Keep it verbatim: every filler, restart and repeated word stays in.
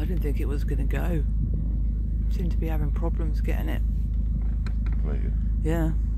I didn't think it was going to go. Seemed to be having problems getting it. Were you? Yeah.